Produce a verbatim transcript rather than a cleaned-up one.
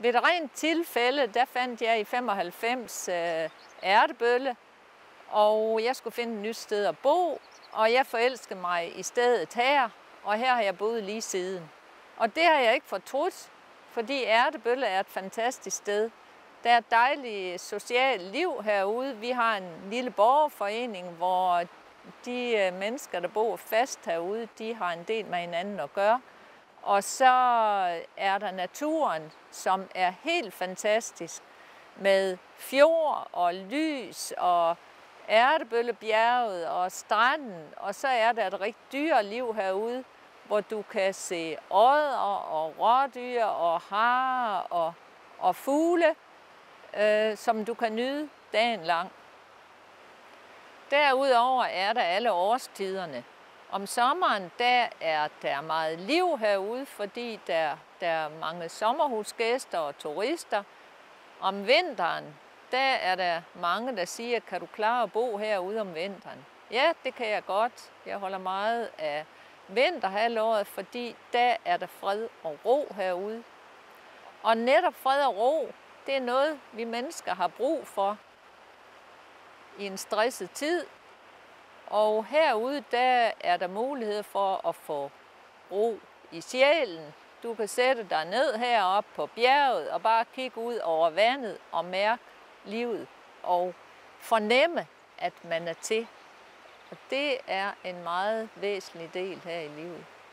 Ved et rent tilfælde, der fandt jeg i femoghalvfems øh, ærtebølle, og jeg skulle finde et nyt sted at bo, og jeg forelskede mig i stedet her, og her har jeg boet lige siden. Og det har jeg ikke fortrudt, fordi Ærtebølle er et fantastisk sted. Der er et dejligt socialt liv herude. Vi har en lille borgerforening, hvor de mennesker, der bor fast herude, de har en del med hinanden at gøre. Og så er der naturen, som er helt fantastisk, med fjord og lys og Ærtebøllebjerget og stranden. Og så er der et rigtig dyreliv herude, hvor du kan se odder og rådyr og harer og, og fugle, øh, som du kan nyde dagen lang. Derudover er der alle årstiderne. Om sommeren der er der meget liv herude, fordi der, der er mange sommerhusgæster og turister. Om vinteren der er der mange, der siger, kan du klare at bo herude om vinteren? Ja, det kan jeg godt. Jeg holder meget af vinterhalvåret, fordi der er der fred og ro herude. Og netop fred og ro, det er noget, vi mennesker har brug for i en stresset tid. Og herude, der er der mulighed for at få ro i sjælen. Du kan sætte dig ned heroppe på bjerget og bare kigge ud over vandet og mærke livet og fornemme, at man er til. Og det er en meget væsentlig del her i livet.